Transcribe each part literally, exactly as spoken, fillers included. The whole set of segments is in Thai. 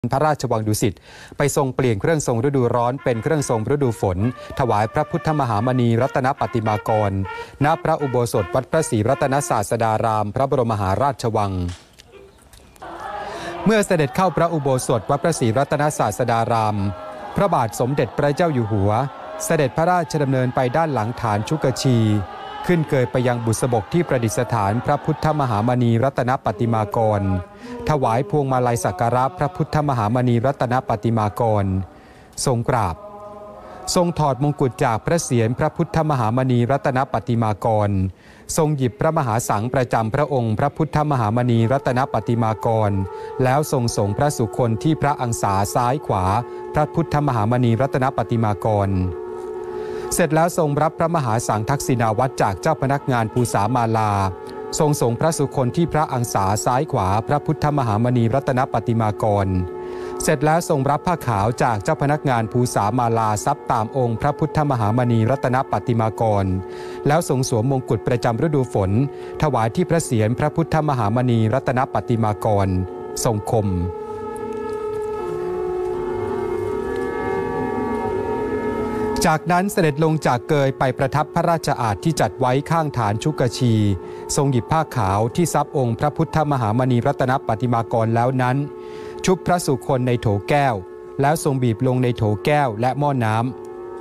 พระราชวังดุสิตไปทรงเปลี่ยนเครื่องทรงฤดูร้อนเป็นเครื่องทรงฤดูฝนถวายพระพุทธมหามณีรัตนปฏิมากรณพระอุโบสถวัดพระศรีรัตนศาสดารามพระบรมมหาราชวังเมื่อเสด็จเข้าพระอุโบสถวัดพระศรีรัตนศาสดารามพระบาทสมเด็จพระเจ้าอยู่หัวเสด็จพระราชดำเนินไปด้านหลังฐานชุกชีขึ้นเกยไปยังบุษบกที่ประดิษฐานพระพุทธมหามณีรัตนปฏิมากรถวายพวงมาลัยสักการะพระพุทธมหามณีรัตนปฏิมากรทรงกราบทรงถอดมงกุฎจากพระเศียรพระพุทธมหามณีรัตนปฏิมากรทรงหยิบพระมหาสังประจำพระองค์พระพุทธมหามณีรัตนปฏิมากรแล้วทรงส่งพระสุคนที่พระอังสาซ้ายขวาพระพุทธมหามณีรัตนปฏิมากรเสร็จแล้วทรงรับพระมหาสังทักษิณาวัตรจากเจ้าพนักงานภูษามาลาทรงส่งพระสุคนที่พระอังสาซ้ายขวาพระพุทธมหามณีรัตนปฏิมากรเสร็จแล้วทรงรับผ้าขาวจากเจ้าพนักงานภูษามาลาซับตามองค์พระพุทธมหามณีรัตนปฏิมากรแล้วทรงสวมมงกุฎประจำฤดูฝนถวายที่พระเศียรพระพุทธมหามณีรัตนปฏิมากรทรงคมจากนั้นเสด็จลงจากเกยไปประทับพระราชอาสน์ที่จัดไว้ข้างฐานชุกชีทรงหยิบผ้าขาวที่ซับองค์พระพุทธมหามณีรัตนปฏิมากรแล้วนั้นชุบพระสุคนในโถแก้วแล้วทรงบีบลงในโถแก้วและหม้อน้ำ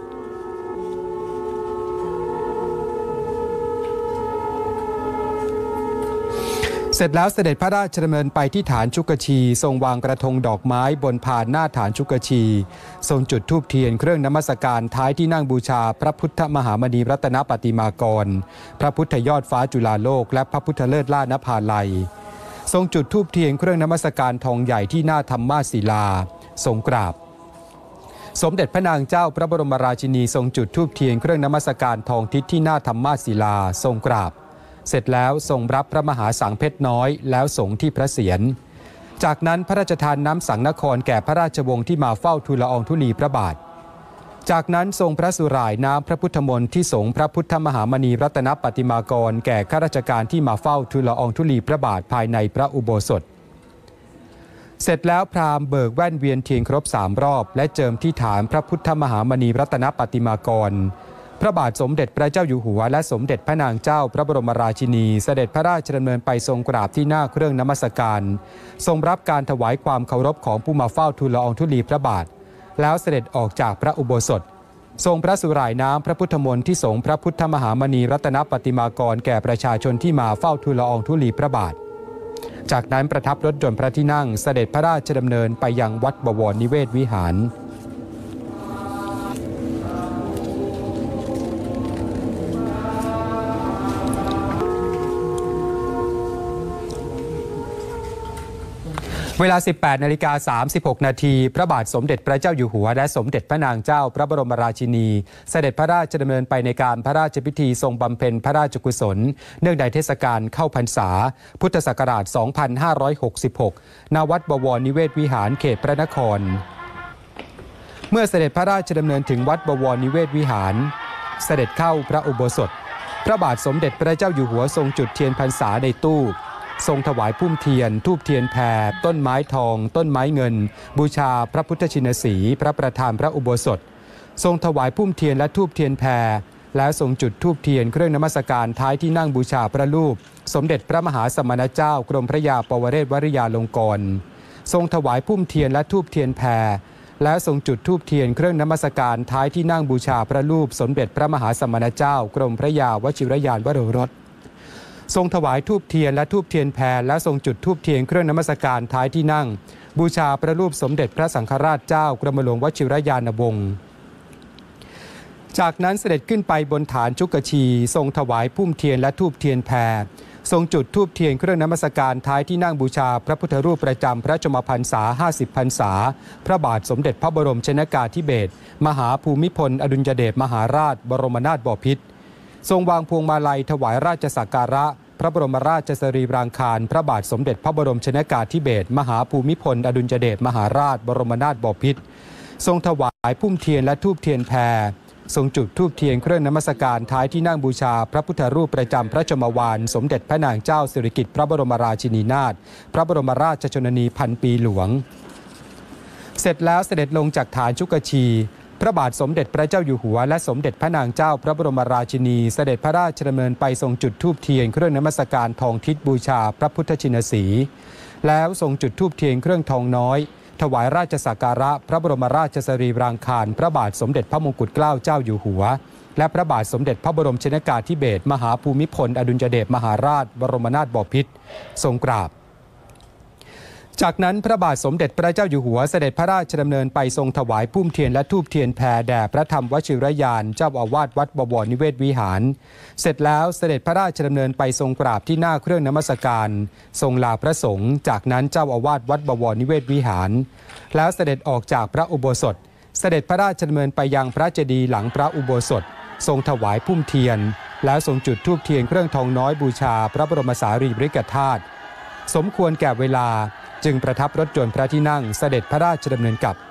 เสร็จแล้วเสด็จพระราชดำเนินไปที่ฐานชุกชีทรงวางกระทงดอกไม้บนพานหน้าฐานชุกชีทรงจุดธูปเทียนเครื่องนมัสการท้ายที่นั่งบูชาพระพุทธมหามณีรัตนปฏิมากรพระพุทธยอดฟ้าจุฬาโลกและพระพุทธเลิศล่านภาลัยทรงจุดธูปเทียนเครื่องนมัสการทองใหญ่ที่หน้าธรรมาศิลาทรงกราบสมเด็จพระนางเจ้าพระบรมราชินีทรงจุดธูปเทียนเครื่องนมัสการทองทิศที่หน้าธรรมาศิลาทรงกราบเสร็จแล้วทรงรับพระมหาสังเพชรน้อยแล้วสงฆ์ที่พระเศียรจากนั้นพระราชทานน้ำสังนครแก่พระราชวงศ์ที่มาเฝ้าทูลละอองธุลีพระบาทจากนั้นทรงพระสุร่ายน้ำพระพุทธมนต์ที่สงฆ์พระพุทธมหามณีรัตนปฏิมากรแก่ข้าราชการที่มาเฝ้าทูลละอองธุลีพระบาทภายในพระอุโบสถเสร็จแล้วพราหมณ์เบิกแว่นเวียนเทียนครบสามรอบและเจิมที่ฐานพระพุทธมหามณีรัตนปฏิมากรพระบาทสมเด็จพระเจ้าอยู่หัวและสมเด็จพระนางเจ้าพระบรมราชินีเสด็จพระราชดำเนินไปทรงกราบที่หน้าเครื่องนมัสการทรงรับการถวายความเคารพของผู้มาเฝ้าทูลละอองธุลีพระบาทแล้วเสด็จออกจากพระอุโบสถทรงพระสุร่ายน้ำพระพุทธมนต์ที่สงฆ์พระพุทธมหามณีรัตนปฏิมากรแก่ประชาชนที่มาเฝ้าทูลละอองธุลีพระบาทจากนั้นประทับรถยนต์พระที่นั่งเสด็จพระราชดำเนินไปยังวัดบวรนิเวศวิหารเวลา สิบแปดนาฬิกาสามสิบหกนาทีพระบาทสมเด็จพระเจ้าอยู่หัวและสมเด็จพระนางเจ้าพระบรมราชินีเสด็จพระราชดำเนินไปในการพระราชพิธีทรงบำเพ็ญพระราชกุศลเนื่องในเทศกาลเข้าพรรษาพุทธศักราช สองพันห้าร้อยหกสิบหก ณ วัดบวรนิเวศวิหารเขตพระนครเมื่อเสด็จพระราชดำเนินถึงวัดบวรนิเวศวิหารเสด็จเข้าพระอุโบสถพระบาทสมเด็จพระเจ้าอยู่หัวทรงจุดเทียนพรรษาในตู้ทรงถวายพุ่มเทียนธูปเทียนแพรต้นไม้ทองต้นไม้เงินบูชาพระพุทธชินสีห์พระประธานพระอุโบสถทรงถวายพุ่มเทียนและธูปเทียนแพรแล้วทรงจุดธูปเทียนเครื่องนมัสการท้ายที่นั่งบูชาพระรูปสมเด็จพระมหาสมณเจ้ากรมพระยาปวเรศวริยาลงกรณ์ทรงถวายพุ่มเทียนและธูปเทียนแพรแล้วทรงจุดธูปเทียนเครื่องนมัสการท้ายที่นั่งบูชาพระรูปสมเด็จพระมหาสมณเจ้ากรมพระยาวชิรยานวโรรสทรงถวายธูปเทียนและธูปเทียนแพรและทรงจุดธูปเทียนเครื่องนมัสการท้ายที่นั่งบูชาพระรูปสมเด็จพระสังฆราชเจ้ากรมหลวงวชิรยานวงศ์จากนั้นเสด็จขึ้นไปบนฐานชุกชีทรงถวายพุ่มเทียนและธูปเทียนแพรทรงจุดธูปเทียนเครื่องนมัสการท้ายที่นั่งบูชาพระพุทธรูปประจำพระชนมพรรษาห้าสิบพรรษาพระบาทสมเด็จพระบรมชนกาธิเบศรมหาภูมิพลอดุลยเดชมหาราชบรมนาถบพิตรทรงวางพวงมาลัยถวายราชสักการะพระบรมราชสรีรางคารพระบาทสมเด็จพระบรมชนกาธิเบศรมหาภูมิพลอดุลยเดชมหาราชบรมนาถบพิตรทรงถวายพุ่มเทียนและธูปเทียนแพรทรงจุดธูปเทียนเครื่องนมัสการท้ายที่นั่งบูชาพระพุทธรูปประจำพระชนมวาลสมเด็จพระนางเจ้าสิริกิติ์พระบรมราชินีนาถพระบรมราชชนนีพันปีหลวงเสร็จแล้วเสด็จลงจากฐานชุกชีพระบาทสมเด็จพระเจ้าอยู่หัวและสมเด็จพระนางเจ้าพระบรมราชินีเสด็จพระราชดำเนินไปทรงจุดธูปเทียนเครื่องนมัสการทองทิศบูชาพระพุทธชินสีห์แล้วทรงจุดธูปเทียนเครื่องทองน้อยถวายราชสักการะพระบรมราชสรีรางคารพระบาทสมเด็จพระมงกุฎเกล้าเจ้าอยู่หัวและพระบาทสมเด็จพระบรมชนกาธิเบศรมหาภูมิพลอดุลยเดชมหาราชบรมนาถบพิตรทรงกราบจากนั้นพระบาทสมเด็จพระเจ้าอยู่หัวเสด็จพระราชดำเนินไปทรงถวายพุ่มเทียนและธูปเทียนแผ่แด่พระธรรมวชิรยานเจ้าอาวาสวัดบวรนิเวศวิหารเสร็จแล้วเสด็จพระราชดำเนินไปทรงกราบที่หน้าเครื่องนมัสการทรงลาพระสงฆ์จากนั้นเจ้าอาวาสวัดบวรนิเวศวิหารแล้วเสด็จออกจากพระอุโบสถเสด็จพระราชดำเนินไปยังพระเจดีย์หลังพระอุโบสถทรงถวายพุ่มเทียนแล้วทรงจุดธูปเทียนเครื่องทองน้อยบูชาพระบรมสารีริกธาตุสมควรแก่เวลาจึงประทับรถยนต์พระที่นั่งเสด็จพระราชดำเนินกลับ